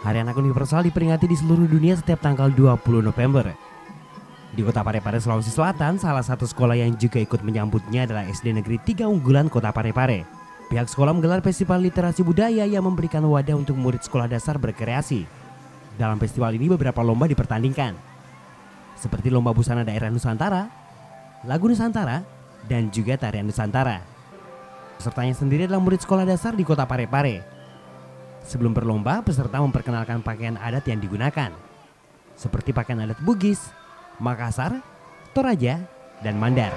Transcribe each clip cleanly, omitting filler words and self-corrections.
Hari Anak Universal diperingati di seluruh dunia setiap tanggal 20 November. Di Kota Parepare, Sulawesi Selatan, salah satu sekolah yang juga ikut menyambutnya adalah SD Negeri 3 Unggulan Kota Parepare. Pihak sekolah menggelar festival literasi budaya yang memberikan wadah untuk murid sekolah dasar berkreasi. Dalam festival ini beberapa lomba dipertandingkan, seperti lomba busana daerah Nusantara, lagu Nusantara, dan juga tarian Nusantara. Pesertanya sendiri adalah murid sekolah dasar di Kota Parepare. Sebelum berlomba, peserta memperkenalkan pakaian adat yang digunakan, seperti pakaian adat Bugis, Makassar, Toraja, dan Mandar.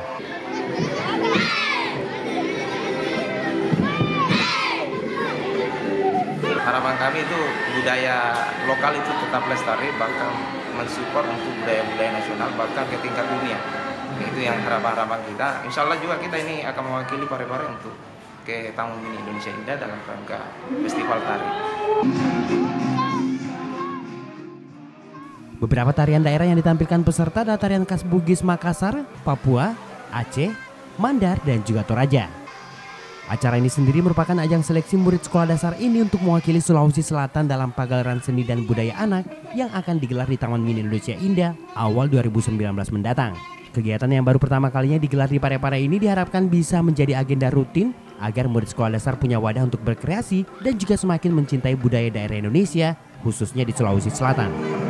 Harapan kami itu budaya lokal itu tetap lestari, bahkan mensupport untuk budaya-budaya nasional, bahkan ke tingkat dunia. Itu yang harapan-harapan kita. Insya Allah juga kita ini akan mewakili Parepare untuk ke Taman Mini Indonesia Indah dalam rangka festival tari. Beberapa tarian daerah yang ditampilkan peserta adalah tarian khas Bugis Makassar, Papua, Aceh, Mandar, dan juga Toraja. Acara ini sendiri merupakan ajang seleksi murid sekolah dasar ini untuk mewakili Sulawesi Selatan dalam pagelaran seni dan budaya anak yang akan digelar di Taman Mini Indonesia Indah awal 2019 mendatang. Kegiatan yang baru pertama kalinya digelar di Parepare ini diharapkan bisa menjadi agenda rutin agar murid sekolah dasar punya wadah untuk berkreasi dan juga semakin mencintai budaya daerah Indonesia, khususnya di Sulawesi Selatan.